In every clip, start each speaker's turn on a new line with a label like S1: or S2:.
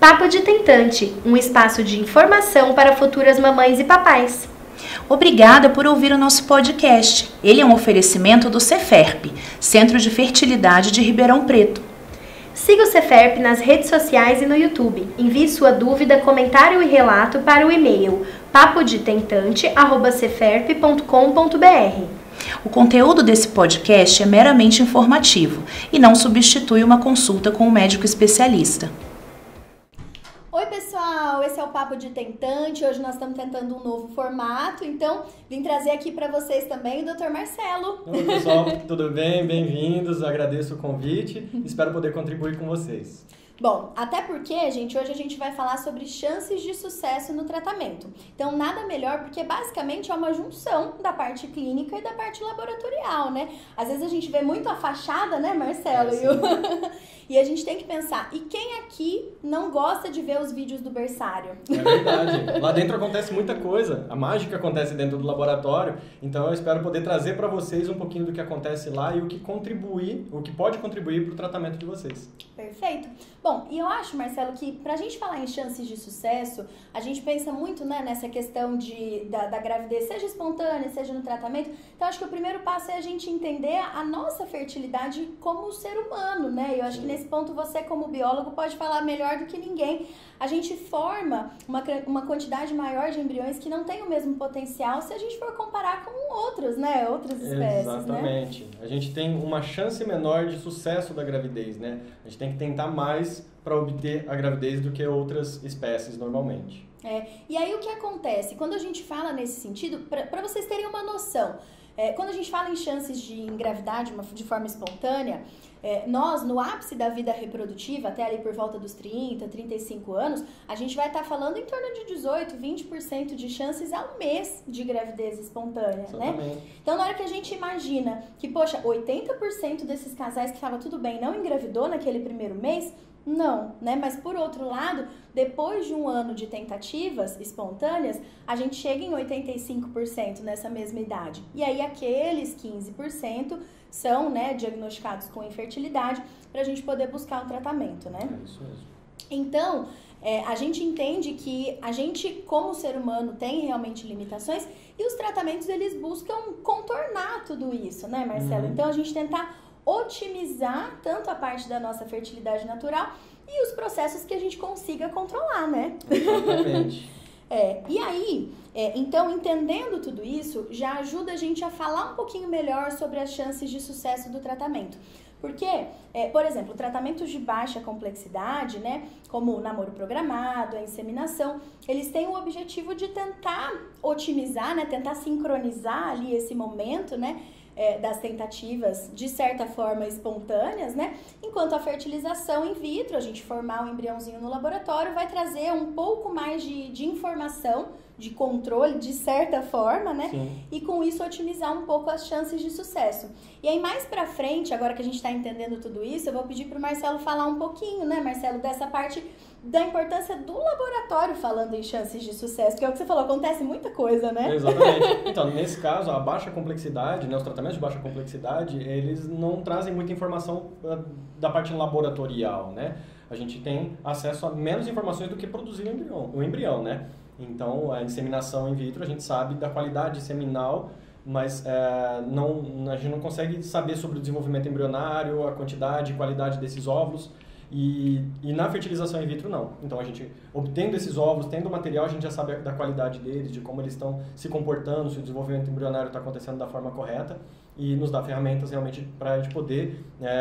S1: Papo de Tentante, um espaço de informação para futuras mamães e papais.
S2: Obrigada por ouvir o nosso podcast. Ele é um oferecimento do Ceferp, Centro de Fertilidade de Ribeirão Preto.
S1: Siga o Ceferp nas redes sociais e no YouTube. Envie sua dúvida, comentário e relato para o e-mail papodetentante@ceferp.com.br.
S2: O conteúdo desse podcast é meramente informativo e não substitui uma consulta com um médico especialista.
S3: Oi pessoal, esse é o Papo de Tentante. Hoje nós estamos tentando um novo formato, então vim trazer aqui para vocês também o Dr. Marcelo.
S4: Oi pessoal, tudo bem? Bem-vindos, agradeço o convite, espero poder contribuir com vocês.
S3: Bom, até porque, gente, hoje a gente vai falar sobre chances de sucesso no tratamento. Então, nada melhor, porque basicamente é uma junção da parte clínica e da parte laboratorial, né? Às vezes a gente vê muito a fachada, né, Marcelo? E a gente tem que pensar, e quem aqui não gosta de ver os vídeos do berçário?
S4: É verdade, lá dentro acontece muita coisa, a mágica acontece dentro do laboratório, então eu espero poder trazer para vocês um pouquinho do que acontece lá e o que pode contribuir para o tratamento de vocês.
S3: Perfeito. Bom, e eu acho, Marcelo, que pra gente falar em chances de sucesso, a gente pensa muito, né, nessa questão da gravidez, seja espontânea, seja no tratamento. Então, acho que o primeiro passo é a gente entender a nossa fertilidade como ser humano, né? E eu acho que nesse ponto você, como biólogo, pode falar melhor do que ninguém. A gente forma uma quantidade maior de embriões que não tem o mesmo potencial se a gente for comparar com outras, né? Outras espécies,
S4: exatamente. Né? A gente tem uma chance menor de sucesso da gravidez, né? A gente tem que tentar mais para obter a gravidez do que outras espécies normalmente.
S3: E aí o que acontece? Quando a gente fala nesse sentido, para vocês terem uma noção, quando a gente fala em chances de engravidar de forma espontânea, nós, no ápice da vida reprodutiva, até ali por volta dos 30, 35 anos, a gente vai estar falando em torno de 18, 20% de chances ao mês de gravidez espontânea, né? Então, na hora que a gente imagina que, poxa, 80% desses casais que estava tudo bem não engravidou naquele primeiro mês, não, né? Mas por outro lado, depois de um ano de tentativas espontâneas, a gente chega em 85% nessa mesma idade. E aí aqueles 15% são, né, diagnosticados com infertilidade para a gente poder buscar um tratamento, né?
S4: É isso mesmo.
S3: Então, a gente entende que a gente, como ser humano, tem realmente limitações e os tratamentos, eles buscam contornar tudo isso, né, Marcelo? Então, a gente tentar otimizar tanto a parte da nossa fertilidade natural e os processos que a gente consiga controlar, né?
S4: Exatamente.
S3: E aí, então, entendendo tudo isso, já ajuda a gente a falar um pouquinho melhor sobre as chances de sucesso do tratamento. Porque, por exemplo, tratamentos de baixa complexidade, né, como o namoro programado, a inseminação, eles têm o objetivo de tentar otimizar, né, tentar sincronizar ali esse momento, né, das tentativas, de certa forma, espontâneas, né? Enquanto a fertilização in vitro, a gente formar um embriãozinho no laboratório, vai trazer um pouco mais de informação, de controle, de certa forma, né?
S4: Sim.
S3: E com isso otimizar um pouco as chances de sucesso. E aí, mais pra frente, agora que a gente tá entendendo tudo isso, eu vou pedir pro Marcelo falar um pouquinho, né, Marcelo, dessa parte da importância do laboratório falando em chances de sucesso, porque é o que você falou, acontece muita coisa, né?
S4: Exatamente. Então, nesse caso, a baixa complexidade, né, os tratamentos de baixa complexidade, eles não trazem muita informação da parte laboratorial, né? A gente tem acesso a menos informações do que produzir o embrião, né? Então, a inseminação in vitro, a gente sabe da qualidade seminal, mas a gente não consegue saber sobre o desenvolvimento embrionário, a quantidade e qualidade desses óvulos. E na fertilização in vitro, não. Então, a gente, obtendo esses óvulos, tendo o material, a gente já sabe da qualidade deles, de como eles estão se comportando, se o desenvolvimento embrionário está acontecendo da forma correta, e nos dá ferramentas realmente para a gente poder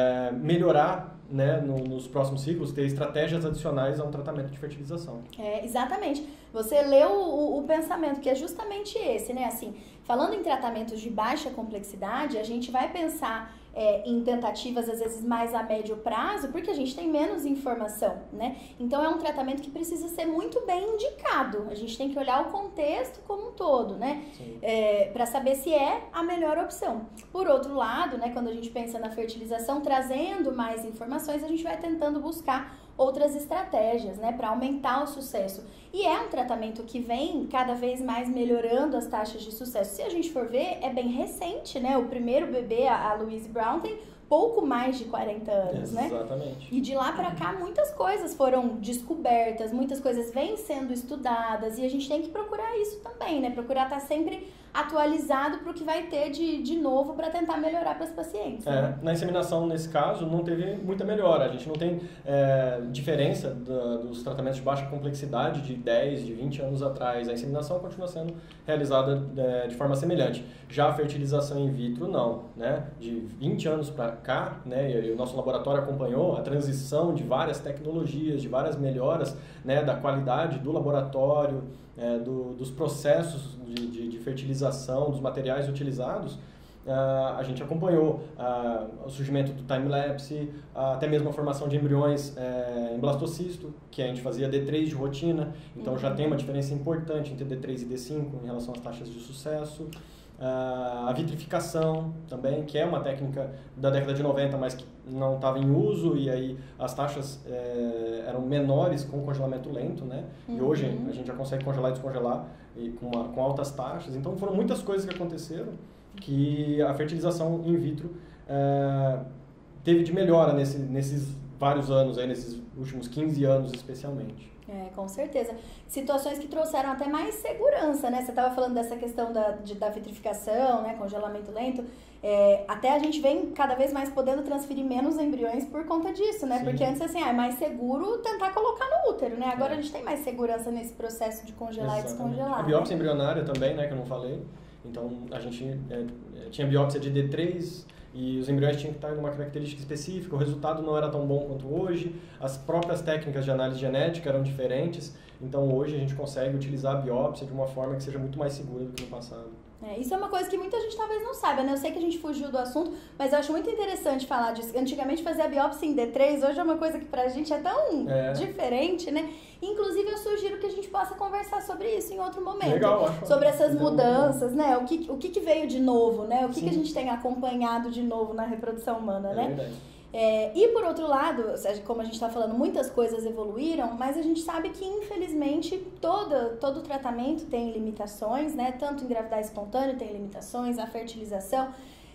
S4: melhorar, né, nos próximos ciclos, ter estratégias adicionais a um tratamento de fertilização.
S3: Exatamente. Você leu o pensamento, que é justamente esse, né? Assim, falando em tratamentos de baixa complexidade, a gente vai pensar em tentativas, às vezes, mais a médio prazo, porque a gente tem menos informação, né? Então, é um tratamento que precisa ser muito bem indicado. A gente tem que olhar o contexto como um todo, né? Para saber se é a melhor opção. Por outro lado, né, quando a gente pensa na fertilização, trazendo mais informações, a gente vai tentando buscar outras estratégias, né, para aumentar o sucesso. E é um tratamento que vem cada vez mais melhorando as taxas de sucesso. Se a gente for ver, é bem recente, né? O primeiro bebê, a Louise Brown, tem pouco mais de 40 anos, né?
S4: Exatamente.
S3: E de lá para cá muitas coisas foram descobertas, muitas coisas vêm sendo estudadas e a gente tem que procurar isso também, né? Procurar estar sempre atualizado para o que vai ter de novo para tentar melhorar para as pacientes. Né?
S4: Na inseminação, nesse caso, não teve muita melhora. A gente não tem diferença dos tratamentos de baixa complexidade de 10, de 20 anos atrás. A inseminação continua sendo realizada de forma semelhante. Já a fertilização in vitro, não. Né? De 20 anos para cá, né, e o nosso laboratório acompanhou a transição de várias tecnologias, de várias melhoras, né, da qualidade do laboratório, dos processos de fertilização, dos materiais utilizados. A gente acompanhou o surgimento do time-lapse, até mesmo a formação de embriões em blastocisto, que a gente fazia D3 de rotina, então já tem uma diferença importante entre D3 e D5 em relação às taxas de sucesso. A vitrificação também, que é uma técnica da década de 90, mas que não estava em uso, e aí as taxas eram menores com congelamento lento, né? E hoje a gente já consegue congelar e descongelar com altas taxas. Então foram muitas coisas que aconteceram que a fertilização in vitro teve de melhora nesses vários anos, aí, nesses últimos 15 anos especialmente.
S3: Com certeza. Situações que trouxeram até mais segurança, né? Você estava falando dessa questão da vitrificação, né? Congelamento lento. Até a gente vem cada vez mais podendo transferir menos embriões por conta disso, né? Sim. Porque antes, assim, é mais seguro tentar colocar no útero, né? Agora a gente tem mais segurança nesse processo de congelar. Exatamente. E descongelar.
S4: A biópsia embrionária também, né? Que eu não falei. Então, a gente tinha biópsia de D3... E os embriões tinham que estar em uma característica específica, o resultado não era tão bom quanto hoje, as próprias técnicas de análise genética eram diferentes, então hoje a gente consegue utilizar a biópsia de uma forma que seja muito mais segura do que no passado.
S3: Isso é uma coisa que muita gente talvez não saiba, né? Eu sei que a gente fugiu do assunto, mas eu acho muito interessante falar disso. Antigamente fazer a biópsia em D3, hoje é uma coisa que pra gente é tão diferente, né? Inclusive eu sugiro que a gente possa conversar sobre isso em outro momento.
S4: Legal, acho.
S3: Sobre essas mudanças, né? O que veio de novo, né? O que a gente tem acompanhado de novo na reprodução humana, né?
S4: Verdade.
S3: E por outro lado, como a gente está falando, muitas coisas evoluíram, mas a gente sabe que infelizmente todo tratamento tem limitações, né? Tanto engravidar espontâneo tem limitações, a fertilização.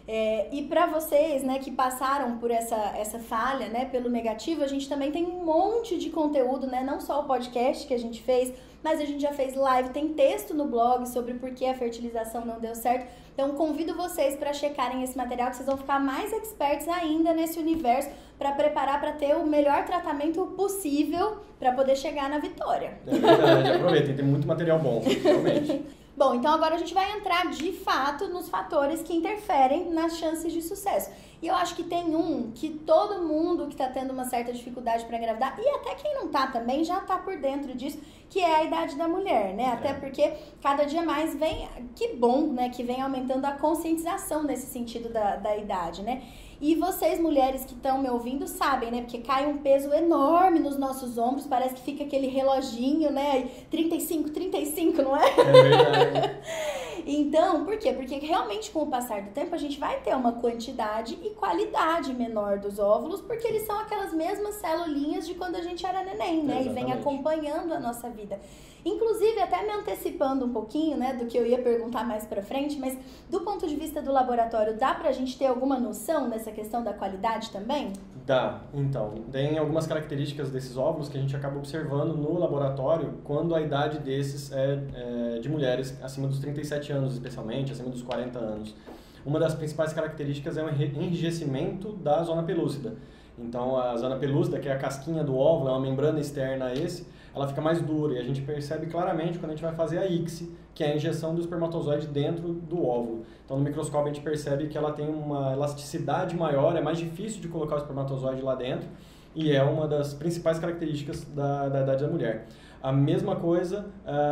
S3: E para vocês, né, que passaram por essa falha, né, pelo negativo, a gente também tem um monte de conteúdo, né? Não só o podcast que a gente fez, mas a gente já fez live, tem texto no blog sobre por que a fertilização não deu certo. Então, convido vocês para checarem esse material, que vocês vão ficar mais experts ainda nesse universo para preparar para ter o melhor tratamento possível para poder chegar na vitória.
S4: É verdade, aproveitem, tem muito material bom, realmente.
S3: Bom, então agora a gente vai entrar de fato nos fatores que interferem nas chances de sucesso. E eu acho que tem um que todo mundo que está tendo uma certa dificuldade para engravidar, e até quem não tá também, já tá por dentro disso, que é a idade da mulher, né? Até porque cada dia mais vem, que bom, né? Que vem aumentando a conscientização nesse sentido da idade, né? E vocês, mulheres que estão me ouvindo, sabem, né? Porque cai um peso enorme nos nossos ombros, parece que fica aquele reloginho, né? 35, 35, não é?
S4: É verdade.
S3: Então, por quê? Porque realmente com o passar do tempo a gente vai ter uma quantidade e qualidade menor dos óvulos, porque eles são aquelas mesmas celulinhas de quando a gente era neném, né?
S4: Exatamente.
S3: E vem acompanhando a nossa vida. Inclusive, até me antecipando um pouquinho, né, do que eu ia perguntar mais pra frente, mas do ponto de vista do laboratório, dá pra gente ter alguma noção dessa questão da qualidade também?
S4: Dá. Então, tem algumas características desses óvulos que a gente acaba observando no laboratório quando a idade desses é de mulheres acima dos 37 anos, especialmente, acima dos 40 anos. Uma das principais características é o enrijecimento da zona pelúcida. Então, a zona pelúcida, que é a casquinha do óvulo, é uma membrana externa a ela fica mais dura e a gente percebe claramente quando a gente vai fazer a ICSI, que é a injeção do espermatozoide dentro do óvulo. Então, no microscópio a gente percebe que ela tem uma elasticidade maior, é mais difícil de colocar o espermatozoide lá dentro e é uma das principais características da idade da mulher. A mesma coisa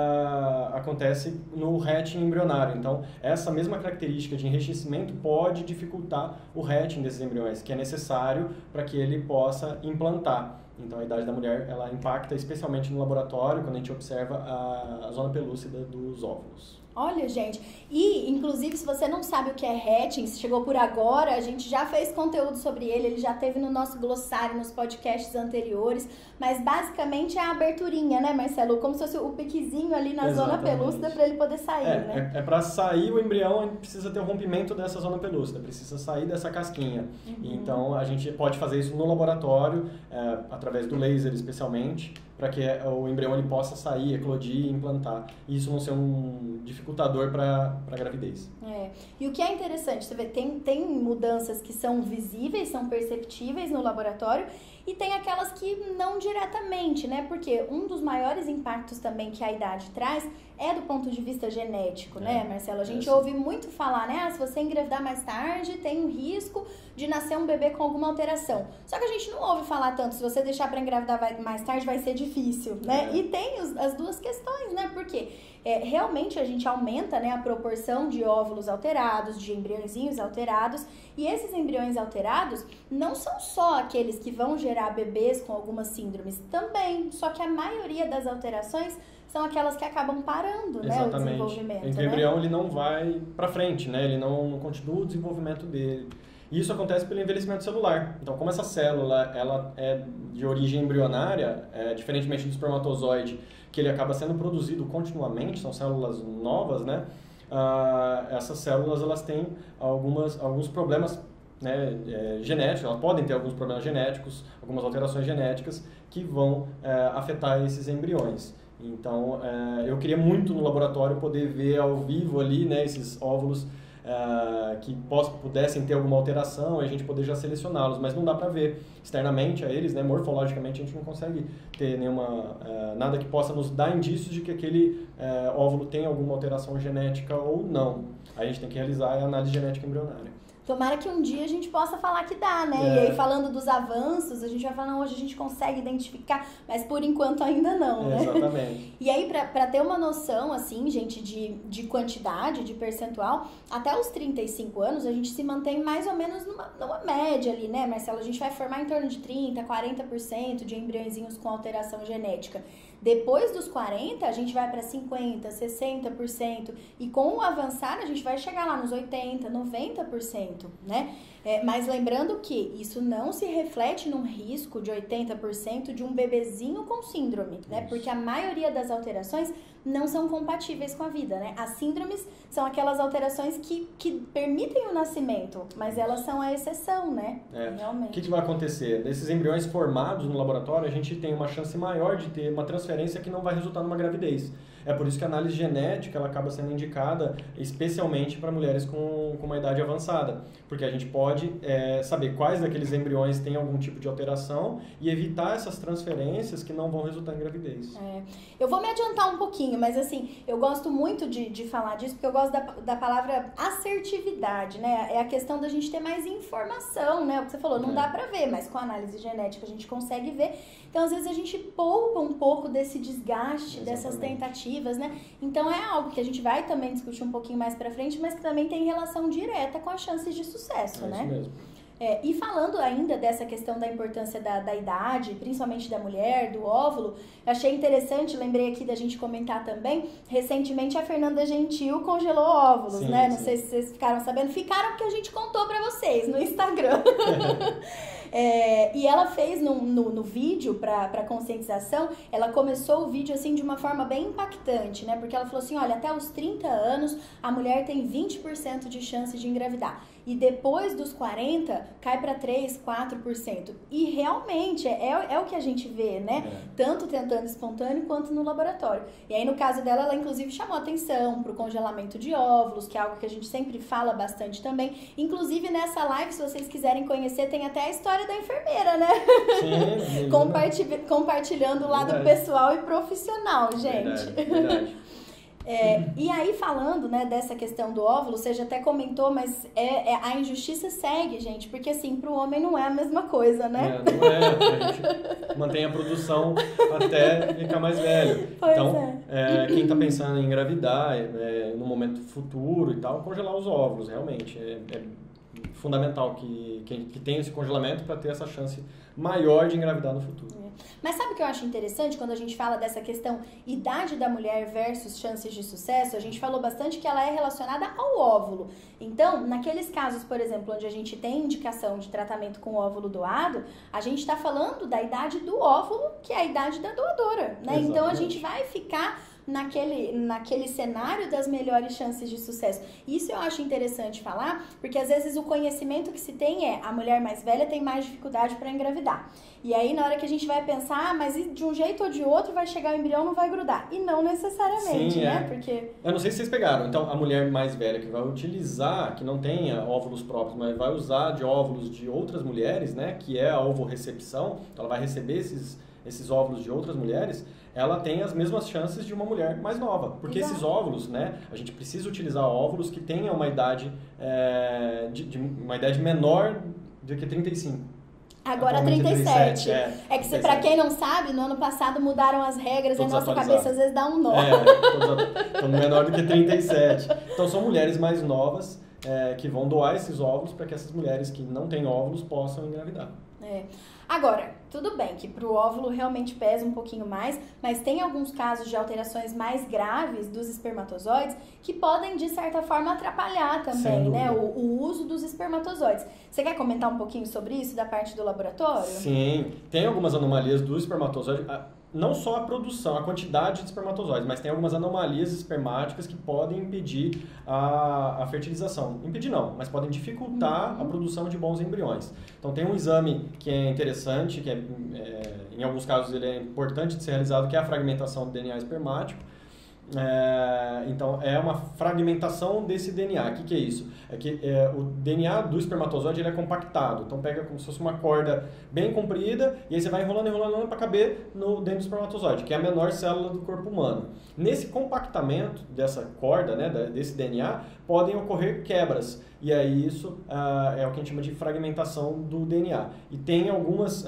S4: acontece no hatching embrionário. Então, essa mesma característica de enrijecimento pode dificultar o hatching desses embriões, que é necessário para que ele possa implantar. Então, a idade da mulher, ela impacta especialmente no laboratório, quando a gente observa a zona pelúcida dos óvulos.
S3: Olha, gente, e inclusive se você não sabe o que é hatching, se chegou por agora, a gente já fez conteúdo sobre ele já teve no nosso glossário, nos podcasts anteriores, mas basicamente é a aberturinha, né, Marcelo? Como se fosse o piquezinho ali na zona pelúcida para ele poder sair, né?
S4: É para sair o embrião, a gente precisa ter o rompimento dessa zona pelúcida, precisa sair dessa casquinha. Então, a gente pode fazer isso no laboratório, através do laser especialmente, para que o embrião ele possa sair, eclodir e implantar. E isso não ser um dificultador para a gravidez.
S3: E o que é interessante, você vê, tem mudanças que são visíveis, são perceptíveis no laboratório, e tem aquelas que não diretamente, né? Porque um dos maiores impactos também que a idade traz é do ponto de vista genético, né, Marcelo? A gente ouve muito falar, né? Se você engravidar mais tarde, tem um risco de nascer um bebê com alguma alteração. Só que a gente não ouve falar tanto, se você deixar para engravidar mais tarde vai ser difícil, né? E tem as duas questões, né? Porque realmente a gente aumenta, né, a proporção de óvulos alterados, de embriõezinhos alterados, e esses embriões alterados não são só aqueles que vão gerar bebês com algumas síndromes, também, só que a maioria das alterações são aquelas que acabam parando, né, o desenvolvimento.
S4: O embrião ele não vai para frente, né? Ele não continua o desenvolvimento dele. E isso acontece pelo envelhecimento celular. Então, como essa célula ela é de origem embrionária, diferentemente do espermatozoide, que ele acaba sendo produzido continuamente, são células novas, né? Essas células elas têm alguns problemas, né, genéticos, elas podem ter alguns problemas genéticos, algumas alterações genéticas que vão afetar esses embriões. Então, eu queria muito no laboratório poder ver ao vivo ali, né, esses óvulos que pudessem ter alguma alteração e a gente poder já selecioná-los, mas não dá para ver externamente a eles, né, morfologicamente a gente não consegue ter nada que possa nos dar indícios de que aquele óvulo tem alguma alteração genética ou não. Aí a gente tem que realizar a análise genética embrionária.
S3: Tomara que um dia a gente possa falar que dá, né? E aí, falando dos avanços, a gente vai falar, não, hoje a gente consegue identificar, mas por enquanto ainda não, né?
S4: Exatamente.
S3: E aí, pra ter uma noção, assim, gente, de quantidade, de percentual, até os 35 anos, a gente se mantém mais ou menos numa média ali, né, Marcelo? A gente vai formar em torno de 30%, 40% de embriõezinhos com alteração genética. Depois dos 40, a gente vai para 50%, 60%, e com o avançar, a gente vai chegar lá nos 80%, 90%, né? Mas lembrando que isso não se reflete num risco de 80% de um bebezinho com síndrome, né? Porque a maioria das alterações não são compatíveis com a vida, né? As síndromes são aquelas alterações que permitem o nascimento, mas elas são a exceção, né? Realmente.
S4: O que vai acontecer? Desses embriões formados no laboratório, a gente tem uma chance maior de ter uma transferência que não vai resultar numa gravidez. É por isso que a análise genética ela acaba sendo indicada especialmente para mulheres com uma idade avançada, porque a gente pode saber quais daqueles embriões têm algum tipo de alteração e evitar essas transferências que não vão resultar em gravidez.
S3: Eu vou me adiantar um pouquinho, mas assim, eu gosto muito de falar disso, porque eu gosto da palavra assertividade, né? É a questão da gente ter mais informação, né? O que você falou, não dá pra ver, mas com a análise genética a gente consegue ver. Então, às vezes, a gente poupa um pouco desse desgaste, dessas tentativas, né? Então, é algo que a gente vai também discutir um pouquinho mais pra frente, mas que também tem relação direta com as chances de sucesso, né?
S4: Isso mesmo.
S3: E falando ainda dessa questão da importância da idade, principalmente da mulher, do óvulo, eu achei interessante, lembrei aqui da gente comentar também, recentemente a Fernanda Gentil congelou óvulos, né? Não sei se vocês ficaram sabendo, ficaram porque a gente contou pra vocês no Instagram. E ela fez no vídeo para conscientização, ela começou o vídeo assim de uma forma bem impactante, né? Porque ela falou assim, olha, até os 30 anos a mulher tem 20% de chance de engravidar. E depois dos 40, cai para 3%, 4%. E realmente é o que a gente vê, né? Tanto tentando espontâneo quanto no laboratório. E aí, no caso dela, ela inclusive chamou atenção para o congelamento de óvulos, que é algo que a gente sempre fala bastante também. Inclusive, nessa live, se vocês quiserem conhecer, tem até a história da enfermeira, né? Sim, compartilhando o lado pessoal e profissional, gente.
S4: Verdade.
S3: E aí, falando, né, dessa questão do óvulo, você já até comentou, mas a injustiça segue, gente, porque assim, pro homem não é a mesma coisa, né?
S4: Não é, a gente mantém a produção até ficar mais velho. Quem tá pensando em engravidar no momento futuro e tal, congelar os óvulos, realmente, fundamental que tenha esse congelamento para ter essa chance maior de engravidar no futuro.
S3: Mas sabe o que eu acho interessante quando a gente fala dessa questão idade da mulher versus chances de sucesso? A gente falou bastante que ela é relacionada ao óvulo. Então, naqueles casos, por exemplo, onde a gente tem indicação de tratamento com óvulo doado, a gente está falando da idade do óvulo, que é a idade da doadora, né? Então, a gente vai ficar naquele cenário das melhores chances de sucesso. Isso eu acho interessante falar, porque às vezes o conhecimento que se tem é a mulher mais velha tem mais dificuldade para engravidar. E aí na hora que a gente vai pensar, mas de um jeito ou de outro vai chegar o embrião, não vai grudar. E não necessariamente,
S4: sim,
S3: né? Porque...
S4: Eu não sei se vocês pegaram. Então, a mulher mais velha que vai utilizar, que não tenha óvulos próprios, mas vai usar de óvulos de outras mulheres, né? Que é a ovorecepção, então ela vai receber esses óvulos de outras mulheres, ela tem as mesmas chances de uma mulher mais nova. Porque esses óvulos, né, a gente precisa utilizar óvulos que tenham uma idade, uma idade menor do que 35.
S3: Agora 37. É que, pra quem não sabe, no ano passado mudaram as regras e a nossa cabeça às vezes dá um nó.
S4: Então menor do que 37. Então são mulheres mais novas que vão doar esses óvulos para que essas mulheres que não têm óvulos possam engravidar.
S3: Agora, tudo bem que pro óvulo realmente pesa um pouquinho mais, mas tem alguns casos de alterações mais graves dos espermatozoides que podem, de certa forma, atrapalhar também, né, o uso dos espermatozoides. Você quer comentar um pouquinho sobre isso, da parte do laboratório?
S4: Sim, tem algumas anomalias do espermatozoide, não só a produção, a quantidade de espermatozoides, mas tem algumas anomalias espermáticas que podem impedir a fertilização. Impedir não, mas podem dificultar a produção de bons embriões. Então tem um exame que é interessante, que em alguns casos ele é importante de ser realizado, que é a fragmentação do DNA espermático. Então é uma fragmentação desse DNA. O que é isso? É que o DNA do espermatozoide ele é compactado, então pega como se fosse uma corda bem comprida e aí você vai enrolando para caber dentro do espermatozoide, que é a menor célula do corpo humano. Nesse compactamento dessa corda, né, desse DNA, podem ocorrer quebras, e aí isso é o que a gente chama de fragmentação do DNA. E tem algumas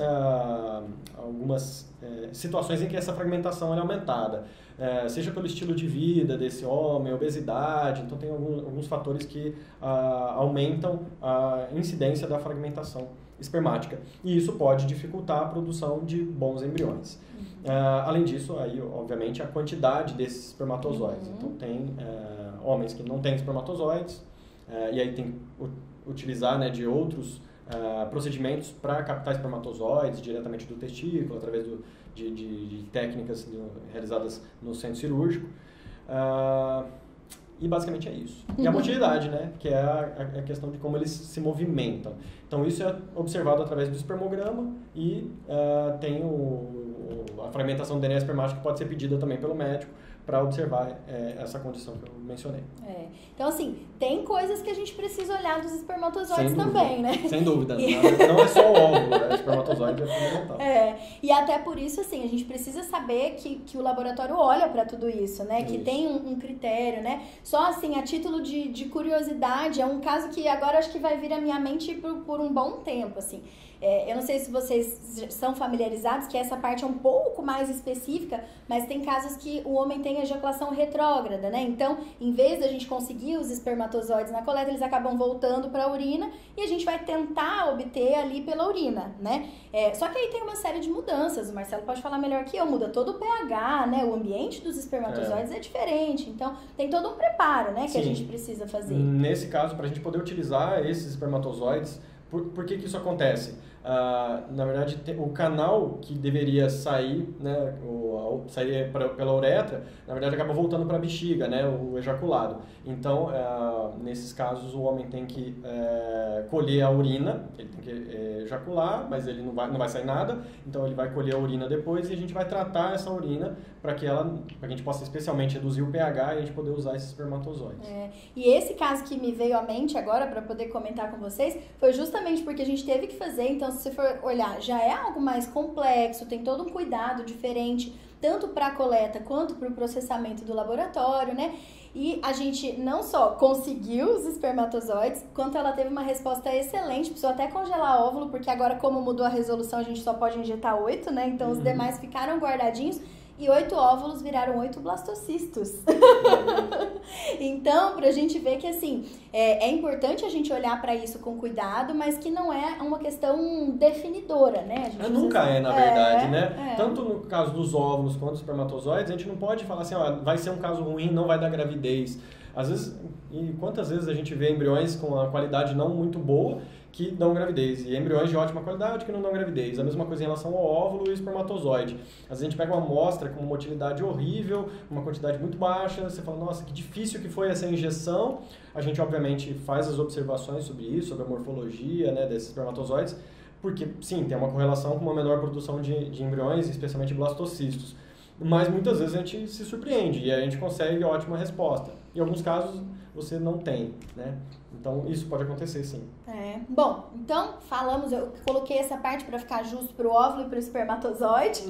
S4: situações em que essa fragmentação é aumentada, seja pelo estilo de vida desse homem, obesidade, então tem alguns fatores que aumentam a incidência da fragmentação espermática. E isso pode dificultar a produção de bons embriões. Além disso, aí, obviamente, a quantidade desses espermatozoides. Então tem homens que não têm espermatozoides, e aí tem que utilizar, né, de outros procedimentos para captar espermatozoides diretamente do testículo, através de técnicas realizadas no centro cirúrgico. E basicamente é isso. E a motilidade, né? Que é a questão de como eles se movimentam. Então isso é observado através do espermograma e tem a fragmentação do DNA espermático que pode ser pedida também pelo médico para observar essa condição que eu mencionei.
S3: Então, assim, tem coisas que a gente precisa olhar dos espermatozoides também, né?
S4: Sem dúvida. Não é só o óvulo, o espermatozoide é fundamental.
S3: E até por isso, assim, a gente precisa saber que o laboratório olha para tudo isso, né? Que tem um critério, né? Só, assim, a título de curiosidade, é um caso que agora acho que vai vir à minha mente por um bom tempo, assim. Eu não sei se vocês são familiarizados, que essa parte é um pouco mais específica, mas tem casos que o homem tem ejaculação retrógrada, né? Então, em vez da gente conseguir os espermatozoides na coleta, eles acabam voltando para a urina e a gente vai tentar obter ali pela urina, né? Só que aí tem uma série de mudanças, o Marcelo pode falar melhor que eu, muda todo o pH, né? O ambiente dos espermatozoides é diferente, então tem todo um preparo, né, que a gente precisa fazer.
S4: Nesse caso, para a gente poder utilizar esses espermatozoides, por que isso acontece? Na verdade, o canal que deveria sair, né, sair pela uretra, na verdade acaba voltando para a bexiga, né, o ejaculado. Então, nesses casos, o homem tem que colher a urina, ele tem que ejacular, mas ele não vai sair nada, então ele vai colher a urina depois e a gente vai tratar essa urina para que a gente possa especialmente reduzir o pH e a gente poder usar esses espermatozoides.
S3: E esse caso que me veio à mente agora, para poder comentar com vocês, foi justamente porque a gente teve que fazer, então se você for olhar, já é algo mais complexo, tem todo um cuidado diferente, tanto para a coleta quanto para o processamento do laboratório, né? E a gente não só conseguiu os espermatozoides, quanto ela teve uma resposta excelente, precisou até congelar óvulo, porque agora como mudou a resolução, a gente só pode injetar 8, né? Então os demais ficaram guardadinhos. e 8 óvulos viraram 8 blastocistos. Então, pra gente ver que, assim, é importante a gente olhar pra isso com cuidado, mas que não é uma questão definidora, né? A gente
S4: nunca na verdade, né? Tanto no caso dos óvulos quanto dos espermatozoides, a gente não pode falar assim, ó, vai ser um caso ruim, não vai dar gravidez. Às vezes, e quantas vezes a gente vê embriões com a qualidade não muito boa que dão gravidez, e embriões de ótima qualidade que não dão gravidez. A mesma coisa em relação ao óvulo e espermatozoide. Às vezes a gente pega uma amostra com uma motilidade horrível, uma quantidade muito baixa, você fala, nossa, que difícil que foi essa injeção. A gente, obviamente, faz as observações sobre isso, sobre a morfologia, né, desses espermatozoides, porque, sim, tem uma correlação com uma menor produção de embriões, especialmente blastocistos. Mas muitas vezes a gente se surpreende e a gente consegue ótima resposta. Em alguns casos, você não tem, né? Então, isso pode acontecer, sim.
S3: Bom, então, eu coloquei essa parte para ficar justo para o óvulo e para o espermatozoide.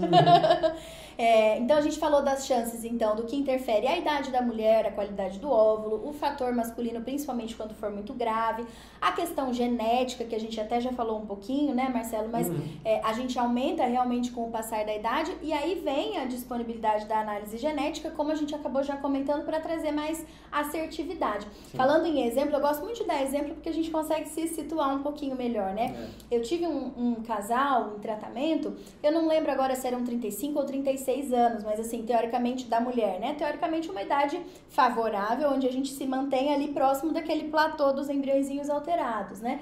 S3: Então, a gente falou das chances, então, do que interfere a idade da mulher, a qualidade do óvulo, o fator masculino, principalmente quando for muito grave, a questão genética, que a gente até já falou um pouquinho, né, Marcelo? Mas a gente aumenta realmente com o passar da idade, e aí vem a disponibilidade da análise genética, como a gente acabou já comentando, para trazer mais assertividade. Sim. Falando em exemplo, eu gosto muito de dar exemplo porque a gente consegue se situar um pouquinho melhor, né? Eu tive um casal em tratamento, eu não lembro agora se eram 35 ou 36 anos, mas assim, teoricamente da mulher, né? Teoricamente uma idade favorável, onde a gente se mantém ali próximo daquele platô dos embriõezinhos alterados, né?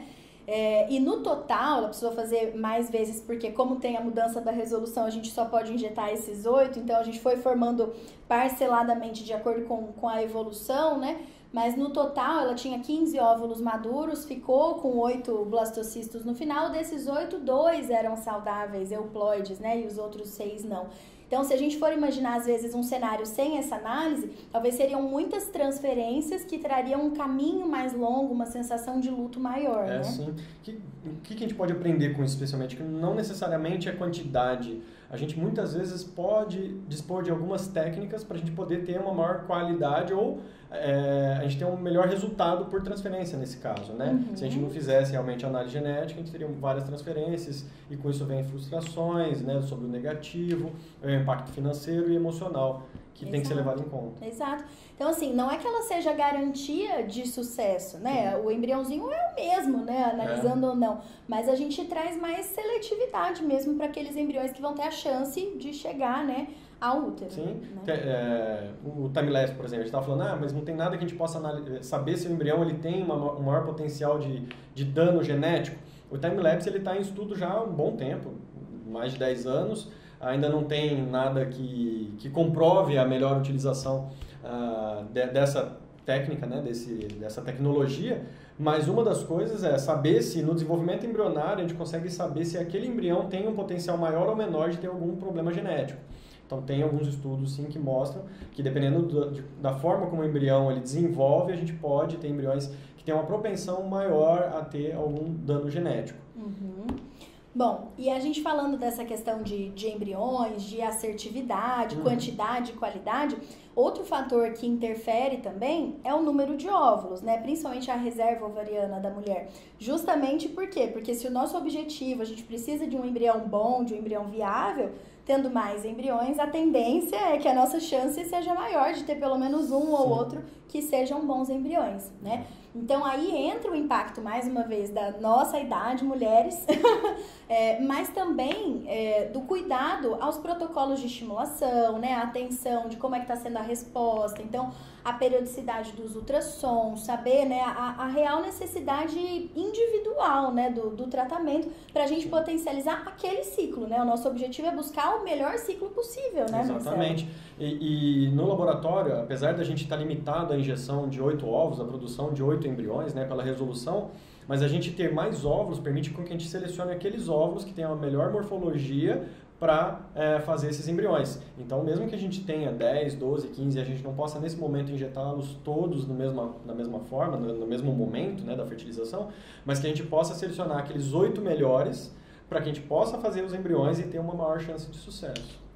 S3: E no total, ela precisou fazer mais vezes, porque como tem a mudança da resolução, a gente só pode injetar esses 8, então a gente foi formando parceladamente de acordo com a evolução, né? Mas no total ela tinha 15 óvulos maduros, ficou com 8 blastocistos no final. Desses 8, 2 eram saudáveis, euploides, né? E os outros 6 não. Então, se a gente for imaginar, às vezes, um cenário sem essa análise, talvez seriam muitas transferências que trariam um caminho mais longo, uma sensação de luto maior, né?
S4: Sim. O que a gente pode aprender com isso, especialmente? Que não necessariamente é quantidade. A gente, muitas vezes, pode dispor de algumas técnicas para a gente poder ter uma maior qualidade ou a gente ter um melhor resultado por transferência, nesse caso, né? Se a gente não fizesse realmente análise genética, a gente teria várias transferências e com isso vem frustrações, né, sobre o negativo, o impacto financeiro e emocional, que tem que ser levado em conta.
S3: Exato. Então, assim, não é que ela seja garantia de sucesso, né? O embriãozinho é o mesmo, né? Analisando ou não. Mas a gente traz mais seletividade mesmo para aqueles embriões que vão ter a chance de chegar, né, ao útero.
S4: Sim.
S3: Né?
S4: O time-lapse, por exemplo, a gente estava falando, mas não tem nada que a gente possa saber se o embrião ele tem um maior potencial de dano genético. O time-lapse está em estudo já há um bom tempo, mais de 10 anos. Ainda não tem nada que comprove a melhor utilização dessa técnica, né, dessa tecnologia, mas uma das coisas é saber se no desenvolvimento embrionário a gente consegue saber se aquele embrião tem um potencial maior ou menor de ter algum problema genético. Então tem alguns estudos sim que mostram que dependendo da forma como o embrião ele desenvolve, a gente pode ter embriões que têm uma propensão maior a ter algum dano genético.
S3: Bom, e a gente falando dessa questão de embriões, de assertividade, quantidade e qualidade, outro fator que interfere também é o número de óvulos, né? Principalmente a reserva ovariana da mulher. Justamente por quê? Porque se o nosso objetivo, a gente precisa de um embrião bom, de um embrião viável, tendo mais embriões, a tendência é que a nossa chance seja maior de ter pelo menos um ou outro que sejam bons embriões, né? Então, aí entra o impacto, mais uma vez, da nossa idade, mulheres, mas também do cuidado aos protocolos de estimulação, né? A atenção de como é que está sendo a resposta. Então, a periodicidade dos ultrassons, saber, né, a real necessidade individual, né, do tratamento para a gente potencializar aquele ciclo, né? O nosso objetivo é buscar o melhor ciclo possível, né,
S4: Exatamente. E no laboratório, apesar da gente estar limitado à injeção de 8 ovos, a produção de 8 embriões, né, pela resolução, mas a gente ter mais óvulos permite com que a gente selecione aqueles óvulos que têm a melhor morfologia para fazer esses embriões. Então, mesmo que a gente tenha 10, 12, 15 e a gente não possa nesse momento injetá-los todos na mesma forma, no mesmo momento, né, da fertilização, mas que a gente possa selecionar aqueles 8 melhores para que a gente possa fazer os embriões e ter uma maior chance de sucesso.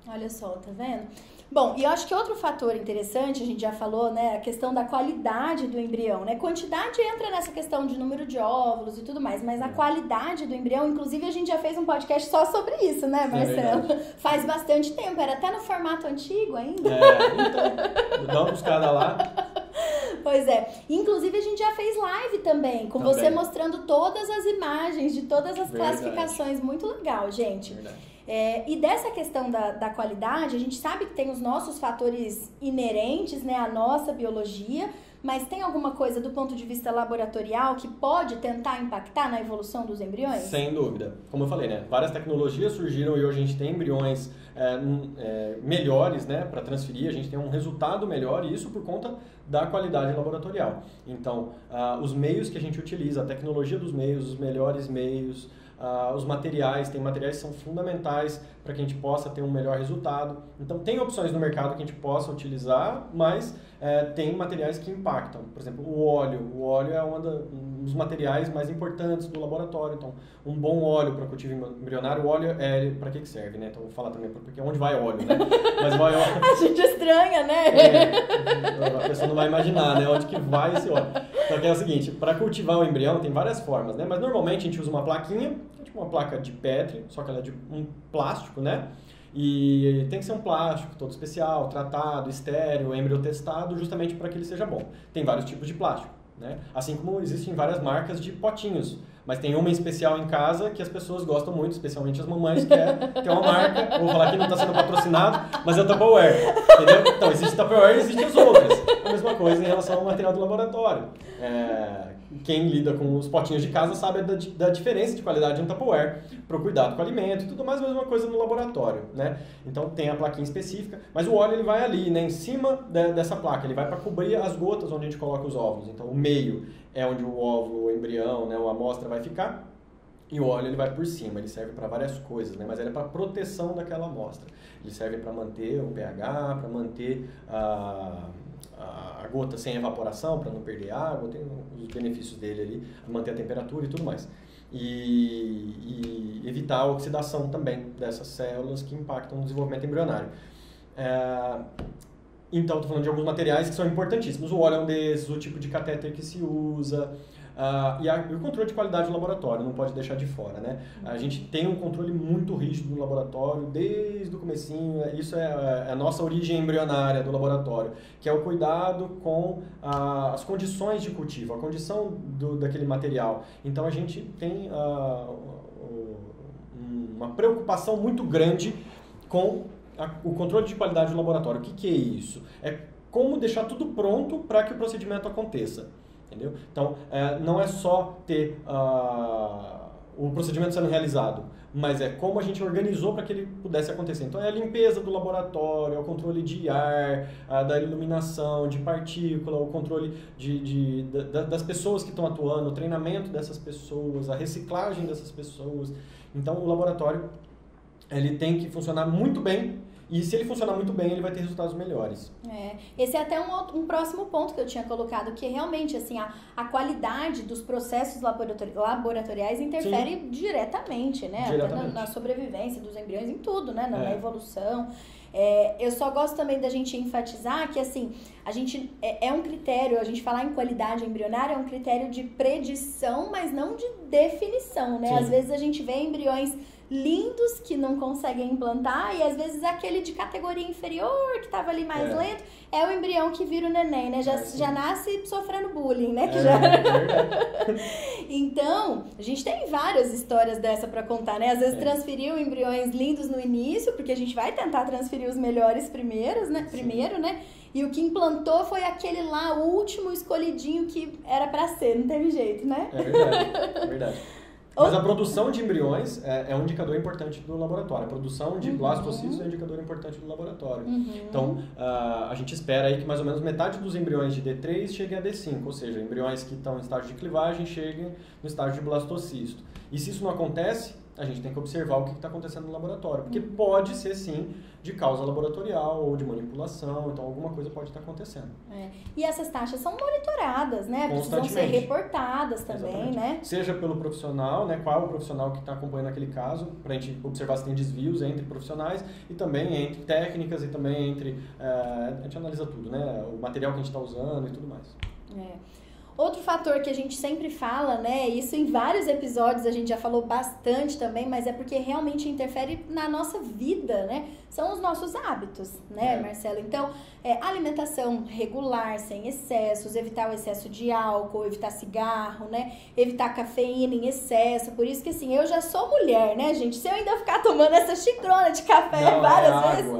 S3: Olha só, tá vendo? Bom, e eu acho que outro fator interessante, a gente já falou, né, a questão da qualidade do embrião, né? Quantidade entra nessa questão de número de óvulos e tudo mais, mas a qualidade do embrião, inclusive a gente já fez um podcast só sobre isso, né, Marcelo? Faz bastante tempo, era até no formato antigo ainda.
S4: Então, dá uma buscada lá.
S3: Pois é. Inclusive, a gente já fez live também, com você mostrando todas as imagens de todas as classificações. Muito legal, gente. E dessa questão da qualidade, a gente sabe que tem os nossos fatores inerentes, né, à nossa biologia, mas tem alguma coisa do ponto de vista laboratorial que pode tentar impactar na evolução dos embriões?
S4: Sem dúvida. Como eu falei, né, várias tecnologias surgiram e hoje a gente tem embriões melhores, né, para transferir, a gente tem um resultado melhor, e isso por conta da qualidade laboratorial. Então, os meios que a gente utiliza, a tecnologia dos meios, os melhores meios, os materiais, tem materiais que são fundamentais para que a gente possa ter um melhor resultado. Então, tem opções no mercado que a gente possa utilizar, mas tem materiais que impactam. Por exemplo, o óleo é um dos materiais mais importantes do laboratório. Então, um bom óleo para cultivo embrionário, o óleo para que serve, né? Então, vou falar também, porque onde vai óleo, né? Mas vai óleo...
S3: A gente estranha, né?
S4: A pessoa não vai imaginar, né? Onde que vai esse óleo. Então, é o seguinte, para cultivar o embrião tem várias formas, né? Mas, normalmente, a gente usa uma plaquinha, tipo uma placa de Petri, só que ela é de um plástico, né? E tem que ser um plástico todo especial, tratado, estéreo, embriotestado, justamente para que ele seja bom. Tem vários tipos de plástico, né? Assim como existem várias marcas de potinhos. Mas tem uma em especial em casa que as pessoas gostam muito, especialmente as mamães, que é uma marca, vou falar que não está sendo patrocinado, mas é o Tupperware, entendeu? Então, existe Tupperware e existem as outras. A mesma coisa em relação ao material do laboratório. Quem lida com os potinhos de casa sabe da diferença de qualidade de um Tupperware para o cuidado com o alimento e tudo mais, a mesma coisa no laboratório, né? Então tem a plaquinha específica, mas o óleo ele vai ali, né, em cima dessa placa, ele vai para cobrir as gotas onde a gente coloca os óvulos. Então o meio é onde o óvulo, o embrião, né, ou a amostra vai ficar, e o óleo ele vai por cima, ele serve para várias coisas, né, mas ele é para proteção daquela amostra. Ele serve para manter o pH, para manter a gota sem evaporação, para não perder água, tem os benefícios dele ali, manter a temperatura e tudo mais. E evitar a oxidação também dessas células que impactam no desenvolvimento embrionário. Então, estou falando de alguns materiais que são importantíssimos. O óleo é um desses, o tipo de catéter que se usa, e o controle de qualidade do laboratório, não pode deixar de fora, né? A gente tem um controle muito rígido no laboratório, desde o comecinho, isso é a nossa origem embrionária do laboratório, que é o cuidado com as condições de cultivo, a condição daquele material. Então, a gente tem uma preocupação muito grande com o controle de qualidade do laboratório. O que é isso? É como deixar tudo pronto para que o procedimento aconteça. Entendeu? Então, não é só ter o procedimento sendo realizado, mas é como a gente organizou para que ele pudesse acontecer. Então, é a limpeza do laboratório, é o controle de ar, da iluminação, de partícula, o controle das pessoas que estão atuando, o treinamento dessas pessoas, a reciclagem dessas pessoas. Então, o laboratório ele tem que funcionar muito bem, e se ele funcionar muito bem, ele vai ter resultados melhores.
S3: Esse é até um próximo ponto que eu tinha colocado, que realmente assim, a qualidade dos processos laboratoriais interfere diretamente, né? Até na sobrevivência dos embriões, em tudo, né? Na evolução. Eu só gosto também da gente enfatizar que, assim, a gente é um critério, a gente falar em qualidade embrionária é um critério de predição, mas não de definição, né? Sim. Às vezes a gente vê embriões lindos que não conseguem implantar, e às vezes aquele de categoria inferior que estava ali mais lento é o embrião que vira o neném, né? Já nasce sofrendo bullying, né? Então, a gente tem várias histórias dessa para contar, né? Às vezes transferiu embriões lindos no início, porque a gente vai tentar transferir os melhores primeiro, né? E o que implantou foi aquele lá, o último escolhidinho que era para ser, não teve jeito, né?
S4: É verdade. Mas a produção de embriões é um indicador importante do laboratório. A produção de blastocisto é um indicador importante do laboratório. Então, a gente espera aí que mais ou menos metade dos embriões de D3 cheguem a D5, ou seja, embriões que estão em estágio de clivagem cheguem no estágio de blastocisto. E se isso não acontece, a gente tem que observar o que está acontecendo no laboratório, porque pode ser sim de causa laboratorial ou de manipulação, então alguma coisa pode estar acontecendo.
S3: E essas taxas são monitoradas, né? Precisam ser reportadas também, né?
S4: Seja pelo profissional, né? Qual é o profissional que está acompanhando aquele caso, para a gente observar se tem desvios entre profissionais e também entre técnicas e também entre... a gente analisa tudo, né? O material que a gente está usando e tudo mais.
S3: Outro fator que a gente sempre fala, né, isso em vários episódios a gente já falou bastante também, mas é porque realmente interfere na nossa vida, né, são os nossos hábitos, né, Marcelo? Então, alimentação regular, sem excessos, evitar o excesso de álcool, evitar cigarro, né, evitar cafeína em excesso, por isso que assim, eu já sou mulher, né, gente, se eu ainda ficar tomando essa xicrona de café várias vezes...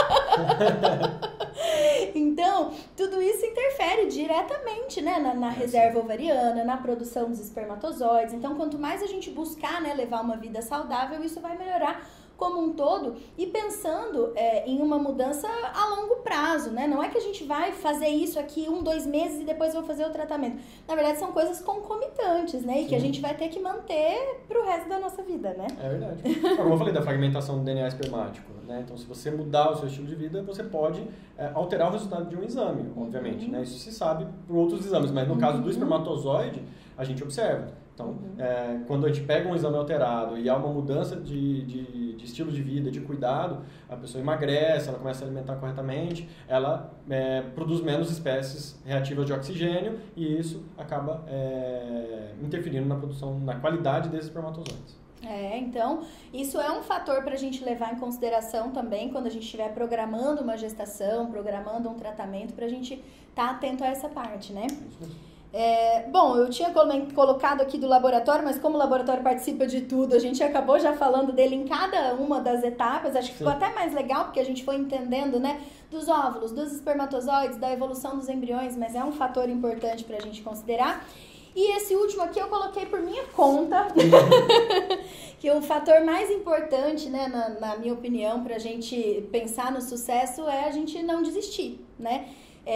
S3: Então, tudo isso interfere diretamente, né, na reserva ovariana, na produção dos espermatozoides. Então, quanto mais a gente buscar, né, levar uma vida saudável, isso vai melhorar como um todo e pensando em uma mudança a longo prazo, né? Não é que a gente vai fazer isso aqui 1, 2 meses e depois vou fazer o tratamento. Na verdade, são coisas concomitantes, né? E que a gente vai ter que manter pro resto da nossa vida, né?
S4: É verdade. Como eu falei da fragmentação do DNA espermático, né? Então, se você mudar o seu estilo de vida, você pode alterar o resultado de um exame, obviamente, né? Isso se sabe por outros exames, mas no caso do espermatozoide, a gente observa. Então, quando a gente pega um exame alterado e há uma mudança de estilo de vida, de cuidado, a pessoa emagrece, ela começa a alimentar corretamente, ela produz menos espécies reativas de oxigênio e isso acaba interferindo na produção, na qualidade desses espermatozoides.
S3: Então, isso é um fator para a gente levar em consideração também quando a gente estiver programando uma gestação, programando um tratamento, para a gente estar atento a essa parte, né? Bom, eu tinha colocado aqui do laboratório, mas como o laboratório participa de tudo, a gente acabou já falando dele em cada uma das etapas. Acho que ficou até mais legal, porque a gente foi entendendo, né, dos óvulos, dos espermatozoides, da evolução dos embriões, mas é um fator importante para a gente considerar. E esse último aqui eu coloquei por minha conta, que o fator mais importante, né, na minha opinião, para a gente pensar no sucesso é a gente não desistir, né?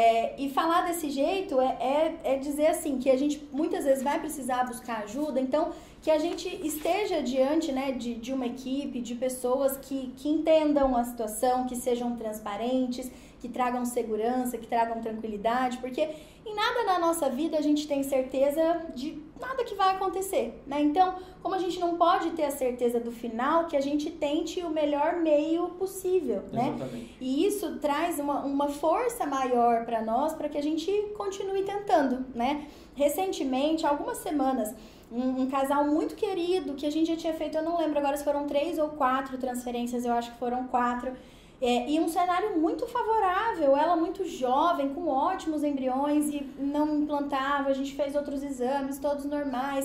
S3: E falar desse jeito é dizer assim, que a gente muitas vezes vai precisar buscar ajuda, então que a gente esteja diante, né, de uma equipe, de pessoas que entendam a situação, que sejam transparentes, que tragam segurança, que tragam tranquilidade, porque em nada na nossa vida a gente tem certeza de nada que vai acontecer, né? Então, como a gente não pode ter a certeza do final, que a gente tente o melhor meio possível, né?
S4: Exatamente.
S3: E isso traz uma força maior para nós, para que a gente continue tentando, né? Recentemente, algumas semanas, um casal muito querido, que a gente já tinha feito, eu não lembro agora se foram 3 ou 4 transferências, eu acho que foram 4, e um cenário muito favorável, ela muito jovem, com ótimos embriões e não implantava, a gente fez outros exames, todos normais,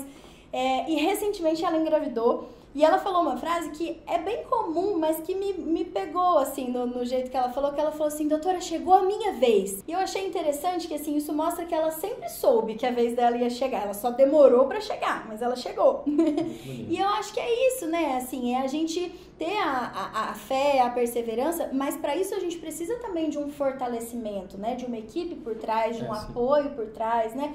S3: e recentemente ela engravidou. E ela falou uma frase que é bem comum, mas que me pegou, assim, no jeito que ela falou assim, doutora, chegou a minha vez. E eu achei interessante que, assim, isso mostra que ela sempre soube que a vez dela ia chegar. Ela só demorou pra chegar, mas ela chegou. E eu acho que é isso, né? Assim, é a gente ter a fé, a perseverança, mas para isso a gente precisa também de um fortalecimento, né? De uma equipe por trás, de um apoio por trás, né?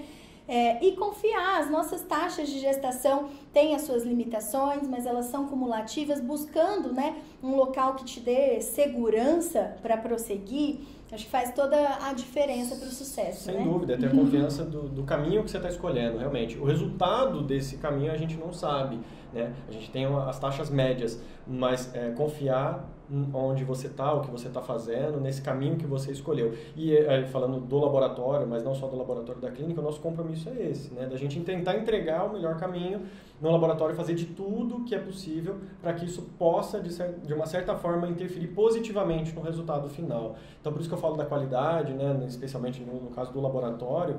S3: E confiar, as nossas taxas de gestação têm as suas limitações, mas elas são cumulativas, buscando, né, um local que te dê segurança para prosseguir, acho que faz toda a diferença para o sucesso.
S4: Sem
S3: né?
S4: dúvida, é ter confiança do caminho que você está escolhendo, realmente. O resultado desse caminho a gente não sabe, né? A gente tem as taxas médias, mas confiar onde você está, o que você está fazendo, nesse caminho que você escolheu. E falando do laboratório, mas não só do laboratório da clínica, o nosso compromisso é esse, né? Da gente tentar entregar o melhor caminho no laboratório, fazer de tudo que é possível para que isso possa, de uma certa forma, interferir positivamente no resultado final. Então, por isso que eu falo da qualidade, né? Especialmente no caso do laboratório,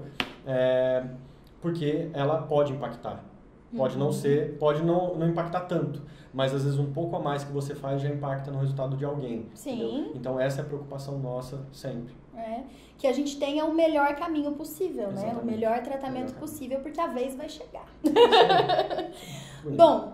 S4: porque ela pode impactar. Pode não ser, pode não impactar tanto, mas às vezes um pouco a mais que você faz já impacta no resultado de alguém.
S3: Sim.
S4: Entendeu? Então essa é a preocupação nossa sempre.
S3: Que a gente tenha o melhor caminho possível,
S4: Exatamente.
S3: né? O melhor tratamento possível, porque a vez vai chegar.
S4: Sim.
S3: Bom,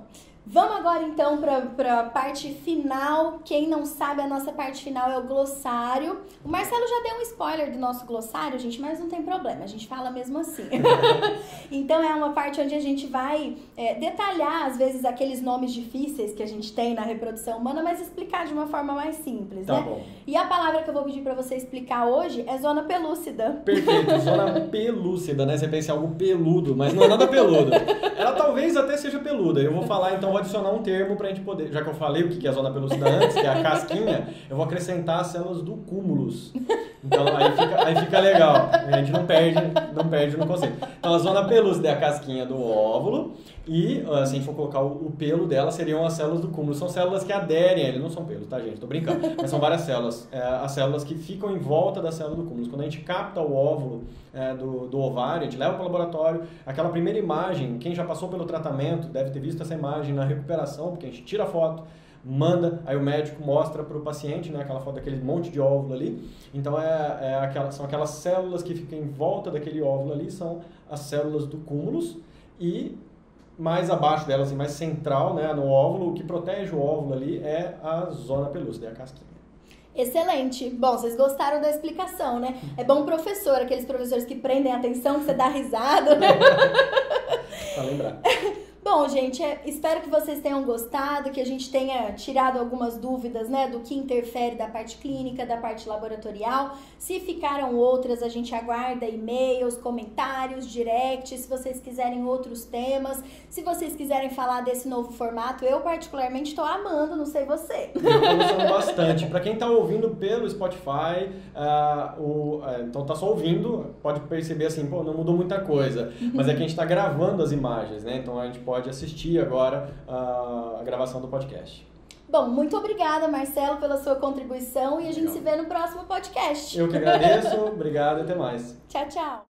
S3: Vamos agora então para a parte final. Quem não sabe, a nossa parte final é o glossário. O Marcelo já deu um spoiler do nosso glossário, gente, mas não tem problema, a gente fala mesmo assim. Então é uma parte onde a gente vai detalhar, às vezes, aqueles nomes difíceis que a gente tem na reprodução humana, mas explicar de uma forma mais simples,
S4: Tá
S3: né?
S4: bom.
S3: E a palavra que eu vou pedir para você explicar hoje é zona pelúcida.
S4: Perfeito, zona pelúcida, né? Você pensa em algo peludo, mas não é nada peludo. Ela talvez até seja peluda. Eu vou falar, então, vou adicionar um termo pra gente poder... Já que eu falei o que é a zona pelúcida antes, que é a casquinha, eu vou acrescentar as células do cúmulus. Então, aí fica legal. A gente não perde no conceito. Então, a zona pelúcida é a casquinha do óvulo e, se a gente for colocar o pelo dela, seriam as células do cúmulo. São células que aderem a ele. Não são pelos, tá, gente? Tô brincando. Mas são várias células. As células que ficam em volta da célula do cúmulo. Quando a gente capta o óvulo do ovário, a gente leva para o laboratório. Aquela primeira imagem, quem já passou pelo tratamento deve ter visto essa imagem na recuperação, porque a gente tira a foto, manda, aí o médico mostra para o paciente, né, aquela foto daquele monte de óvulo ali. Então são aquelas células que ficam em volta daquele óvulo ali, são as células do cúmulus, e mais abaixo delas, e mais central, né, no óvulo, o que protege o óvulo ali é a zona pelúcida, é a casquinha.
S3: Excelente. Bom, vocês gostaram da explicação, né? É bom professor, aqueles professores que prendem a atenção, que você dá risada, né?
S4: Pra lembrar.
S3: Bom, gente, espero que vocês tenham gostado, que a gente tenha tirado algumas dúvidas, né, do que interfere da parte clínica, da parte laboratorial. Se ficaram outras, a gente aguarda e-mails, comentários, directs, se vocês quiserem outros temas, se vocês quiserem falar desse novo formato, eu particularmente estou amando, não sei você.
S4: Eu tô gostando bastante. Para quem tá ouvindo pelo Spotify, então tá só ouvindo, pode perceber assim, pô, não mudou muita coisa, mas é que a gente tá gravando as imagens, né, então a gente pode assistir agora a gravação do podcast.
S3: Bom, muito obrigada, Marcelo, pela sua contribuição e a gente se vê no próximo podcast.
S4: Eu que agradeço, obrigado e até mais.
S3: Tchau, tchau.